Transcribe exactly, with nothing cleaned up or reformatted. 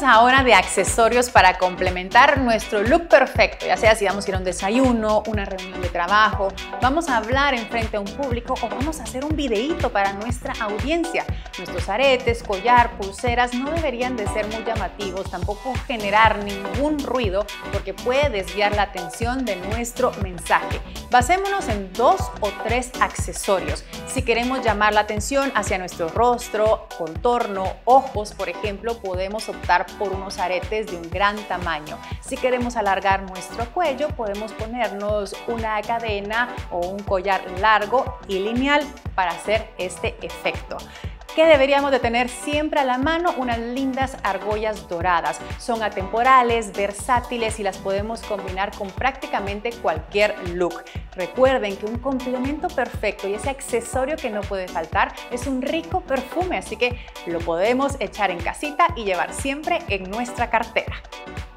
Hablemos ahora de accesorios para complementar nuestro look perfecto, ya sea si vamos a ir a un desayuno, una reunión de trabajo, vamos a hablar en frente a un público o vamos a hacer un videíto para nuestra audiencia. Nuestros aretes, collar, pulseras no deberían de ser muy llamativos, tampoco generar ningún ruido porque puede desviar la atención de nuestro mensaje. Basémonos en dos o tres accesorios. Si queremos llamar la atención hacia nuestro rostro, contorno, ojos, por ejemplo, podemos optar por unos aretes de un gran tamaño. Si queremos alargar nuestro cuello, podemos ponernos una cadena o un collar largo y lineal para hacer este efecto. ¿Qué deberíamos de tener siempre a la mano? Unas lindas argollas doradas. Son atemporales, versátiles y las podemos combinar con prácticamente cualquier look. Recuerden que un complemento perfecto y ese accesorio que no puede faltar es un rico perfume, así que lo podemos echar en casita y llevar siempre en nuestra cartera.